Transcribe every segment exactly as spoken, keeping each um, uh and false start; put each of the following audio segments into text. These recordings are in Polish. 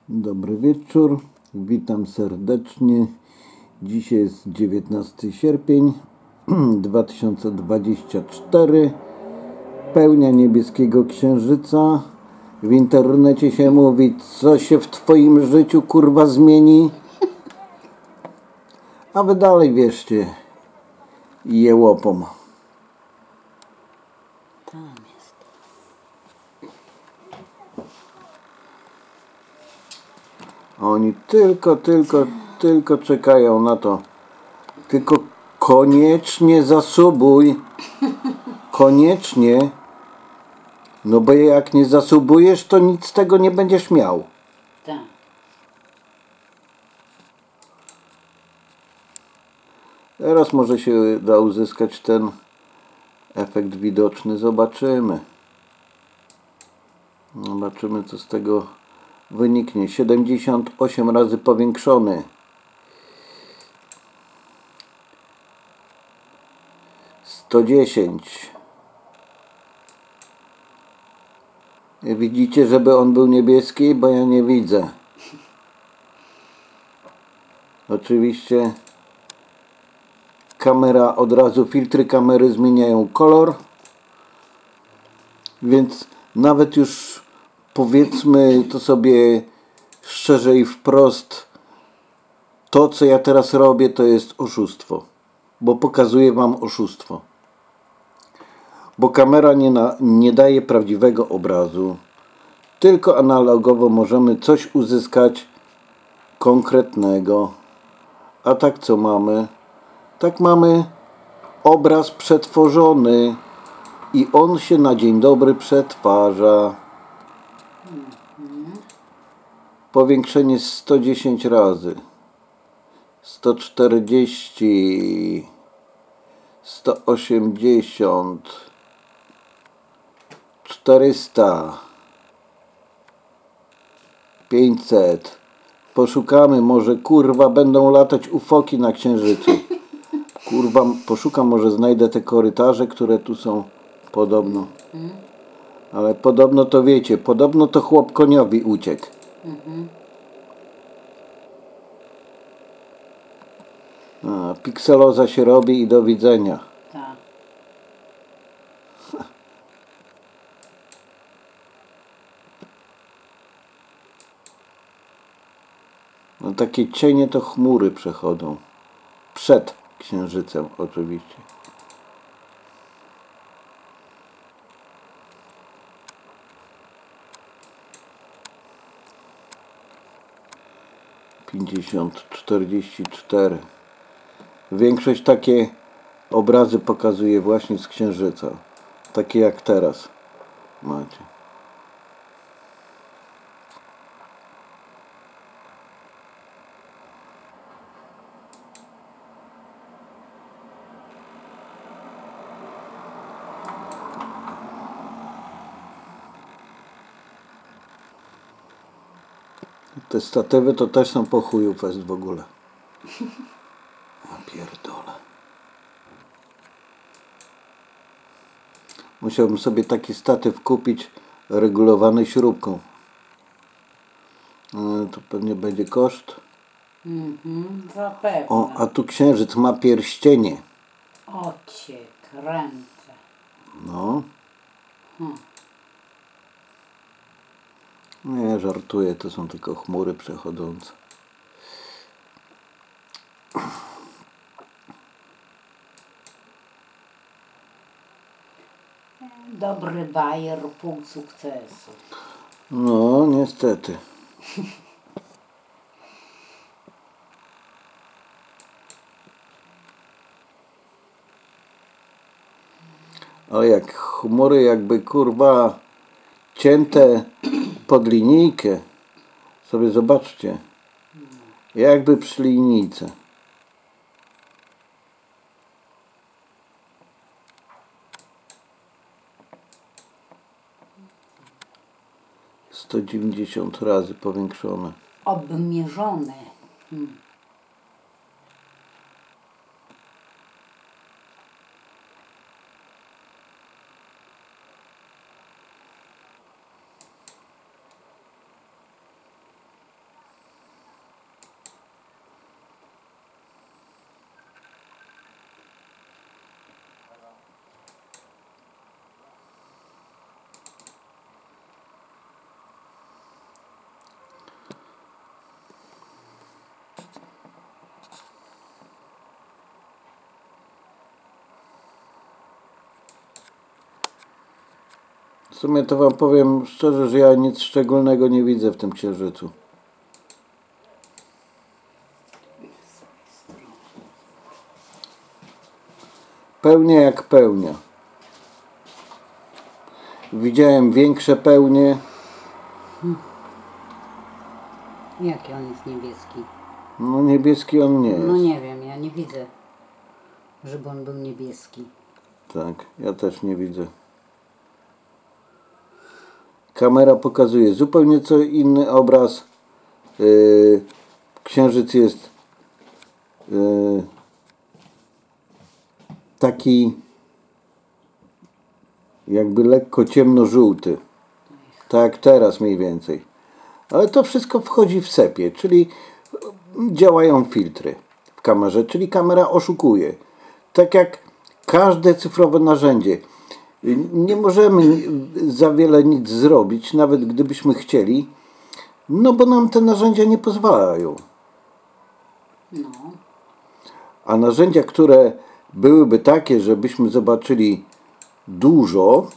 Dobry wieczór, witam serdecznie. Dzisiaj jest dziewiętnasty sierpień dwa tysiące dwudziesty czwarty. Pełnia niebieskiego księżyca. W internecie się mówi, co się w twoim życiu kurwa zmieni. A wy dalej wierzcie jełopom. Tam jest. Oni tylko, tylko, tylko czekają na to. Tylko koniecznie zasubuj. Koniecznie. No bo jak nie zasubujesz, to nic z tego nie będziesz miał. Tak. Teraz może się da uzyskać ten efekt widoczny. Zobaczymy. Zobaczymy, co z tego wyniknie. siedemdziesiąt osiem razy powiększony. sto dziesięć. Widzicie, żeby on był niebieski? Bo ja nie widzę. Oczywiście kamera od razu, filtry kamery zmieniają kolor. Więc nawet już powiedzmy to sobie szczerze i wprost, to co ja teraz robię, to jest oszustwo. Bo pokazuję wam oszustwo. Bo kamera nie, na, nie daje prawdziwego obrazu. Tylko analogowo możemy coś uzyskać konkretnego. A tak co mamy? Tak mamy obraz przetworzony. I on się na dzień dobry przetwarza. Powiększenie sto dziesięć razy. sto czterdzieści. sto osiemdziesiąt. czterysta. pięćset. Poszukamy, może kurwa będą latać ufoki na księżycu. Kurwa, poszukam, może znajdę te korytarze, które tu są podobno. Ale podobno to wiecie, podobno to chłop koniowi uciekł. A, pikseloza się robi i do widzenia. Tak. No takie cienie to chmury przechodzą. Przed księżycem oczywiście. pięćdziesiąt, czterdzieści cztery. Większość takie obrazy pokazuje właśnie z księżyca. Takie jak teraz macie. Te statywy to też są po chuju fest w ogóle. Ja pierdolę. Musiałbym sobie taki statyw kupić regulowany śrubką. E, to pewnie będzie koszt. Mhm, zapewne. O, a tu księżyc ma pierścienie. O cię kręcę. No. Hmm. Nie, żartuję, to są tylko chmury przechodzące. Dobry bajer, pół sukcesu. No, niestety. Ale jak chmury jakby kurwa cięte pod linijkę. Sobie zobaczcie. Jakby przy linijce. sto dziewięćdziesiąt razy powiększone. Obmierzone. Hmm. W sumie to wam powiem szczerze, że ja nic szczególnego nie widzę w tym księżycu. Pełnia jak pełnia. Widziałem większe pełnie. Jaki on jest niebieski? No niebieski on nie jest. No nie wiem, ja nie widzę, żeby on był niebieski. Tak, ja też nie widzę. Kamera pokazuje zupełnie co inny obraz. Yy, księżyc jest yy, taki jakby lekko ciemnożółty. Tak jak teraz mniej więcej. Ale to wszystko wchodzi w sepie, czyli działają filtry w kamerze, czyli kamera oszukuje. Tak jak każde cyfrowe narzędzie. Nie możemy za wiele nic zrobić, nawet gdybyśmy chcieli, no bo nam te narzędzia nie pozwalają. No. A narzędzia, które byłyby takie, żebyśmy zobaczyli dużo,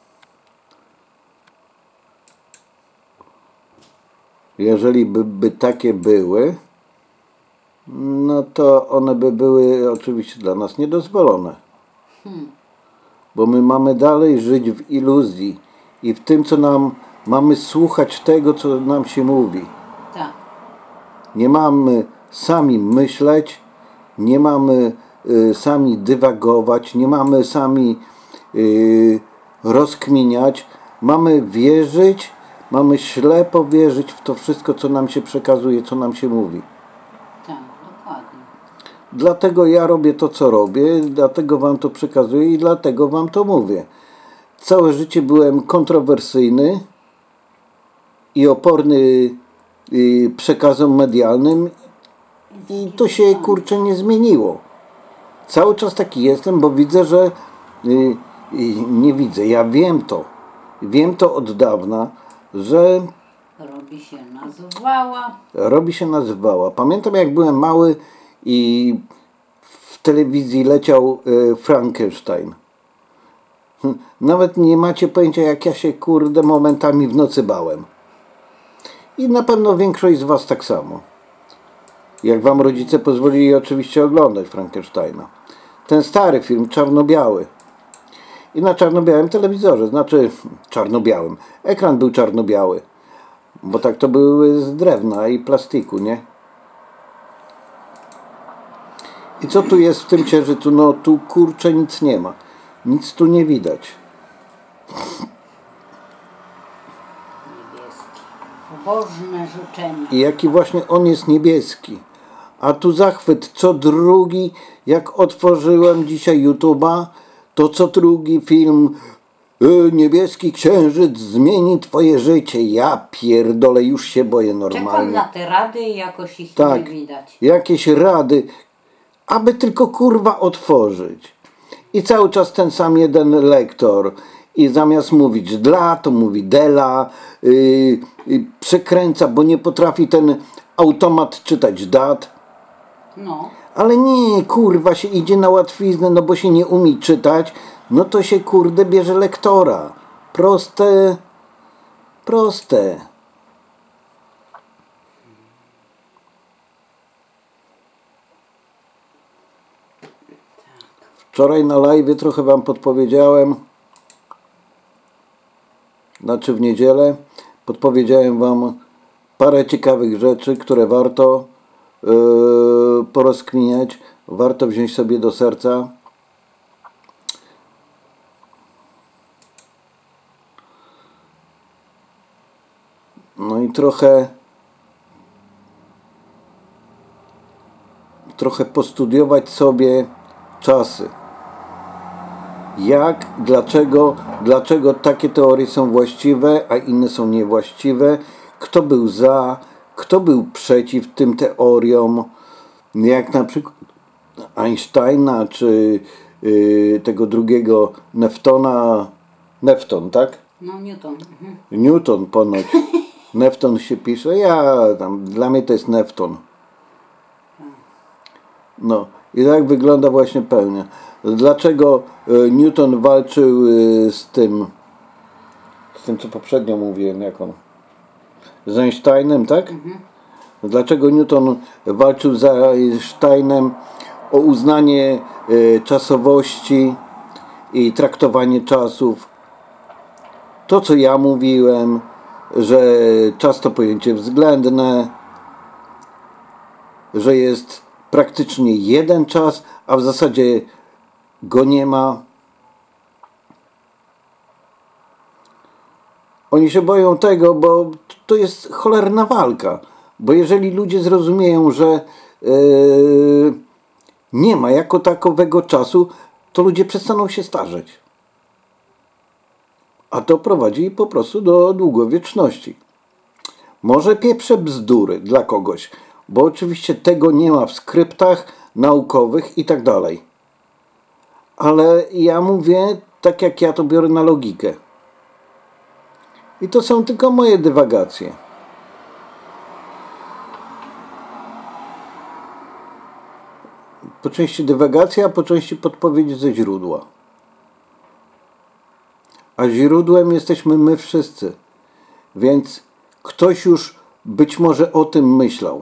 jeżeli by, by takie były, no to one by były oczywiście dla nas niedozwolone. Hmm. Bo my mamy dalej żyć w iluzji i w tym, co nam mamy słuchać tego, co nam się mówi. Tak. Nie mamy sami myśleć, nie mamy y, sami dywagować, nie mamy sami y, rozkminiać. Mamy wierzyć, mamy ślepo wierzyć w to wszystko, co nam się przekazuje, co nam się mówi. Tak, dokładnie. Dlatego ja robię to, co robię, dlatego wam to przekazuję i dlatego wam to mówię. Całe życie byłem kontrowersyjny i oporny y, przekazom medialnym i to się, kurczę, nie zmieniło. Cały czas taki jestem, bo widzę, że y, y, nie widzę, ja wiem to. Wiem to od dawna, że Robi się nazwała. robi się nazywała. Pamiętam, jak byłem mały i w telewizji leciał y, Frankenstein. Hm, Nawet nie macie pojęcia, jak ja się, kurde, momentami w nocy bałem. I na pewno większość z was tak samo. Jak wam rodzice pozwolili oczywiście oglądać Frankensteina. Ten stary film, czarno-biały. I na czarno-białym telewizorze, znaczy czarno-białym. Ekran był czarno-biały. Bo tak to były z drewna i plastiku, nie? I co tu jest w tym księżycu? No tu, kurczę, nic nie ma. Nic tu nie widać. Niebieski. Pobożne życzenie. I jaki właśnie on jest niebieski. A tu zachwyt co drugi, jak otworzyłem dzisiaj YouTube'a, to co drugi film y, niebieski księżyc zmieni twoje życie. Ja pierdolę, już się boję normalnie. Czekam na te rady i jakoś ich Tak, nie widać. jakieś rady, aby tylko kurwa otworzyć. I cały czas ten sam jeden lektor. I zamiast mówić dla, to mówi dela. Yy, yy, przekręca, bo nie potrafi ten automat czytać dat. No. Ale nie, kurwa, się idzie na łatwiznę, no bo się nie umie czytać. No to się, kurde, bierze lektora. Proste, proste. Wczoraj na live trochę wam podpowiedziałem, znaczy w niedzielę, podpowiedziałem wam parę ciekawych rzeczy, które warto yy, porozkminiać, warto wziąć sobie do serca. No i trochę trochę postudiować sobie czasy. Jak, dlaczego, dlaczego takie teorie są właściwe, a inne są niewłaściwe, kto był za, kto był przeciw tym teoriom, jak na przykład Einsteina, czy yy, tego drugiego Neftona, Nefton, tak? No Newton. Mhm. Newton ponoć. Nefton się pisze, ja tam, dla mnie to jest Nefton. No i tak wygląda właśnie pełnia. Dlaczego Newton walczył z tym, tym, co poprzednio mówiłem, jak on, z Einsteinem, tak? Mhm. Dlaczego Newton walczył z Einsteinem o uznanie y, czasowości i traktowanie czasów? To, co ja mówiłem, że czas to pojęcie względne, że jest praktycznie jeden czas, a w zasadzie go nie ma. Oni się boją tego, bo to jest cholerna walka. Bo jeżeli ludzie zrozumieją, że yy, nie ma jako takowego czasu, to ludzie przestaną się starzeć. A to prowadzi po prostu do długowieczności. Może pieprze bzdury dla kogoś, bo oczywiście tego nie ma w skryptach naukowych i tak dalej. Ale ja mówię tak, jak ja to biorę na logikę. I to są tylko moje dywagacje. Po części dywagacja, a po części podpowiedź ze źródła. A źródłem jesteśmy my wszyscy. Więc ktoś już być może o tym myślał.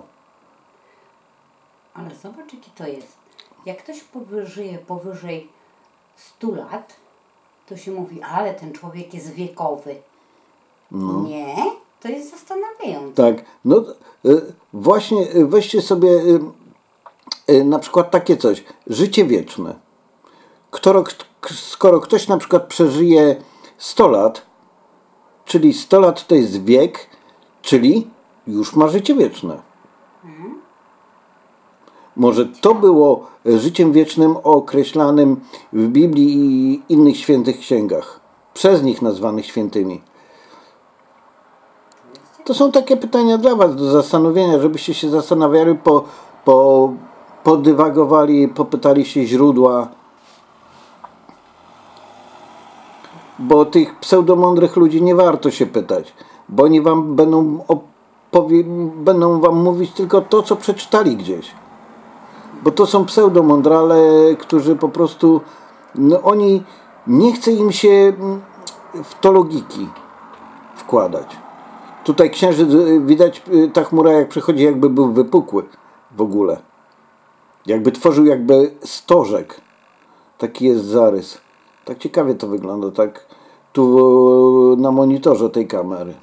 Ale zobacz, jaki to jest. Jak ktoś powyżej, powyżej stu lat, to się mówi, ale ten człowiek jest wiekowy. No. Nie, to jest zastanawiające. Tak, no y, właśnie y, weźcie sobie y, y, na przykład takie coś. Życie wieczne. Skoro, skoro ktoś na przykład przeżyje sto lat, czyli sto lat to jest wiek, czyli już ma życie wieczne. Mhm. Może to było życiem wiecznym określanym w Biblii i innych świętych księgach, przez nich nazwanych świętymi. To są takie pytania dla was do zastanowienia, żebyście się zastanawiali, po, po, podywagowali, popytali się źródła. Bo tych pseudomądrych ludzi nie warto się pytać, bo oni wam będą, opowie, będą wam mówić tylko to, co przeczytali gdzieś. Bo to są pseudomądrale, którzy po prostu, no oni, nie chce im się w to logiki wkładać. Tutaj księżyc, widać ta chmura jak przychodzi, jakby był wypukły w ogóle. Jakby tworzył jakby stożek. Taki jest zarys. Tak ciekawie to wygląda, tak tu na monitorze tej kamery.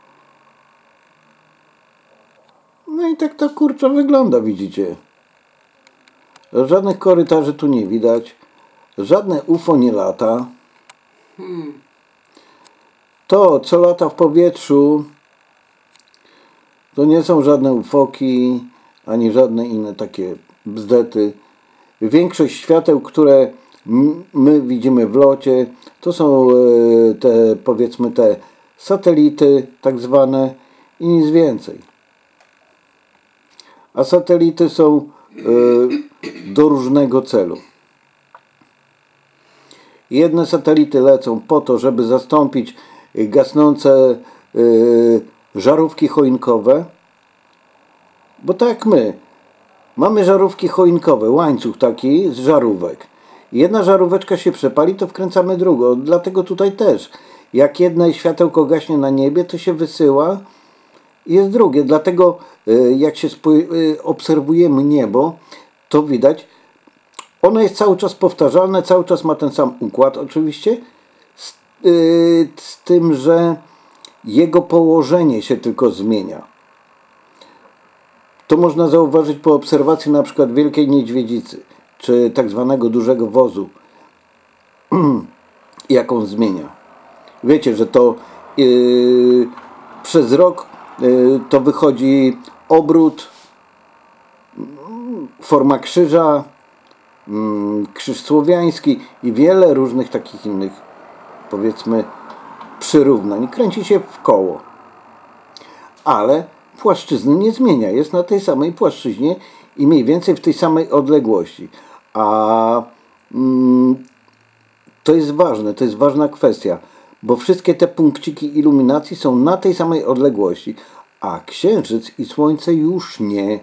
No i tak to kurczę wygląda, widzicie. Żadnych korytarzy tu nie widać. Żadne U F O nie lata. To, co lata w powietrzu, to nie są żadne ufoki, ani żadne inne takie bzdety. Większość świateł, które my widzimy w locie, to są te, powiedzmy, te satelity tak zwane i nic więcej. A satelity są do różnego celu. Jedne satelity lecą po to, żeby zastąpić gasnące żarówki choinkowe, bo tak jak my mamy żarówki choinkowe, łańcuch taki z żarówek. Jedna żaróweczka się przepali, to wkręcamy drugą. Dlatego tutaj też. Jak jedno światełko gaśnie na niebie, to się wysyła i jest drugie. Dlatego jak się obserwujemy niebo, to widać, ono jest cały czas powtarzalne, cały czas ma ten sam układ oczywiście, z, yy, z tym, że jego położenie się tylko zmienia. To można zauważyć po obserwacji na przykład Wielkiej Niedźwiedzicy, czy tak zwanego dużego wozu, jak on zmienia. Wiecie, że to yy, przez rok yy, to wychodzi obrót, forma krzyża, yy, krzyż słowiański i wiele różnych takich innych, powiedzmy, przyrównań. Kręci się w koło. Ale płaszczyzny nie zmienia. Jest na tej samej płaszczyźnie i mniej więcej w tej samej odległości. A mm, to jest ważne, to jest ważna kwestia, bo wszystkie te punkciki iluminacji są na tej samej odległości, a Księżyc i Słońce już nie.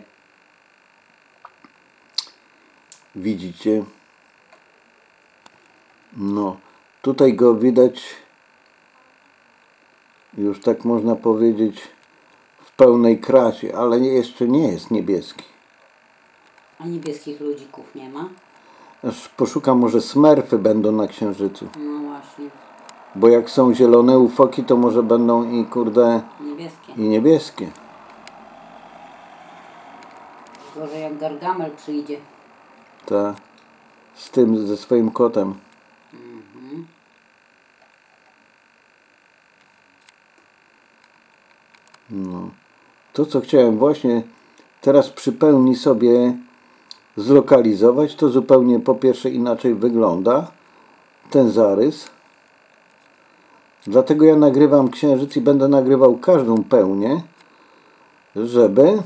Widzicie? No, tutaj go widać już tak można powiedzieć w pełnej krasie, ale jeszcze nie jest niebieski. A niebieskich ludzików nie ma? Aż poszukam, może smerfy będą na Księżycu. No właśnie. Bo jak są zielone ufoki, to może będą i kurde Niebieskie. i niebieskie. Gorzej jak Gargamel przyjdzie. Ta, z tym, ze swoim kotem. Mhm. No. To, co chciałem właśnie teraz przy pełni sobie zlokalizować, to zupełnie po pierwsze inaczej wygląda ten zarys. Dlatego ja nagrywam Księżyc i będę nagrywał każdą pełnię, żeby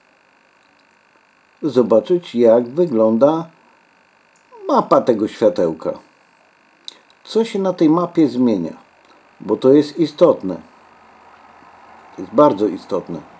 zobaczyć, jak wygląda mapa tego światełka. Co się na tej mapie zmienia? Bo to jest istotne. To jest bardzo istotne.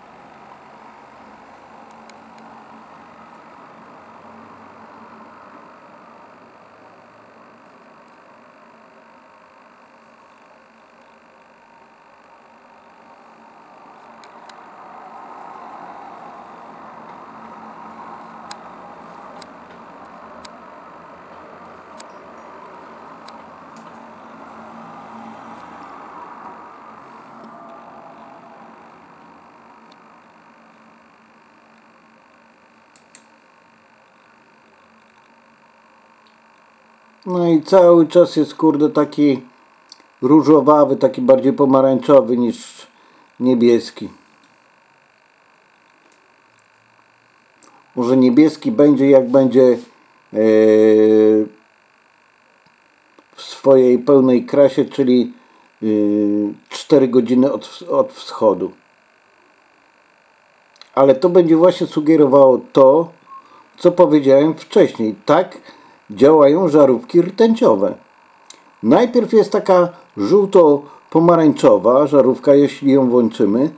No i cały czas jest kurde taki różowawy, taki bardziej pomarańczowy niż niebieski. Może niebieski będzie jak będzie yy, w swojej pełnej krasie, czyli yy, cztery godziny od, od wschodu. Ale to będzie właśnie sugerowało to, co powiedziałem wcześniej. Tak działają żarówki rtęciowe. Najpierw jest taka żółto-pomarańczowa żarówka, jeśli ją włączymy,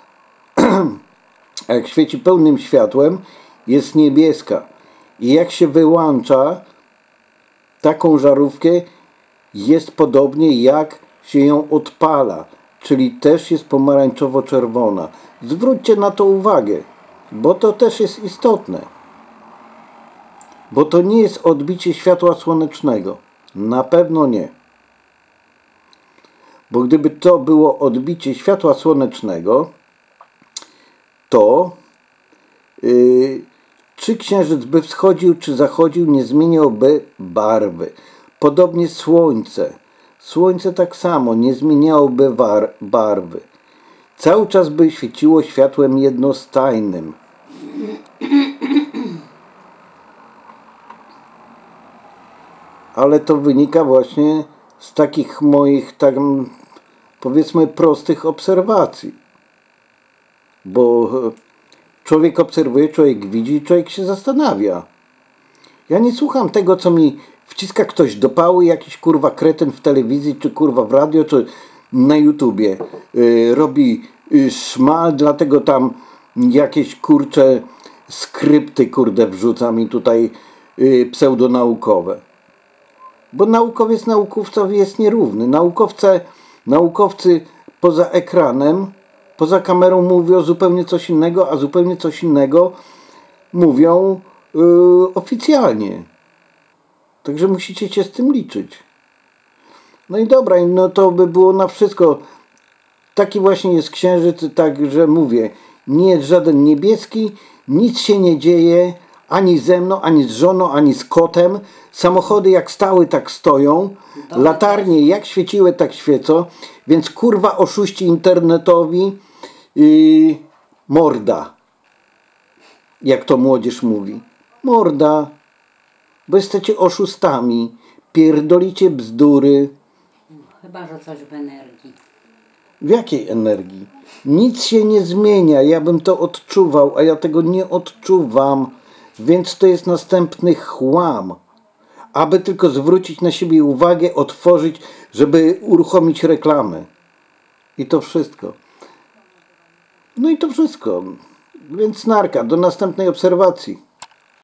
a jak świeci pełnym światłem, jest niebieska. I jak się wyłącza taką żarówkę, jest podobnie jak się ją odpala, czyli też jest pomarańczowo-czerwona. Zwróćcie na to uwagę, bo to też jest istotne. Bo to nie jest odbicie światła słonecznego. Na pewno nie. Bo gdyby to było odbicie światła słonecznego, to yy, czy księżyc by wschodził, czy zachodził, nie zmieniałby barwy. Podobnie słońce. Słońce tak samo nie zmieniałoby war, barwy. Cały czas by świeciło światłem jednostajnym. Ale to wynika właśnie z takich moich, tak powiedzmy, prostych obserwacji. Bo człowiek obserwuje, człowiek widzi, człowiek się zastanawia. Ja nie słucham tego, co mi wciska ktoś do pały, jakiś kurwa kretyn w telewizji, czy kurwa w radio, czy na YouTubie. Yy, robi yy, szmal, dlatego tam jakieś kurcze skrypty kurde wrzuca mi tutaj yy, pseudonaukowe. Bo naukowiec naukowcowi jest nierówny. Naukowcy, naukowcy poza ekranem, poza kamerą mówią zupełnie coś innego, a zupełnie coś innego mówią yy, oficjalnie. Także musicie się z tym liczyć. No i dobra, no to by było na wszystko. Taki właśnie jest księżyc, także mówię, nie jest żaden niebieski, nic się nie dzieje, ani ze mną, ani z żoną, ani z kotem. Samochody jak stały, tak stoją. Latarnie jak świeciły, tak świecą. Więc kurwa oszuści internetowi yy, morda. Jak to młodzież mówi. Morda. Bo jesteście oszustami. Pierdolicie bzdury. Chyba, że coś w energii. W jakiej energii? Nic się nie zmienia. Ja bym to odczuwał, a ja tego nie odczuwam. Więc to jest następny chłam. Aby tylko zwrócić na siebie uwagę, otworzyć, żeby uruchomić reklamy. I to wszystko. No i to wszystko. Więc narka. Do następnej obserwacji.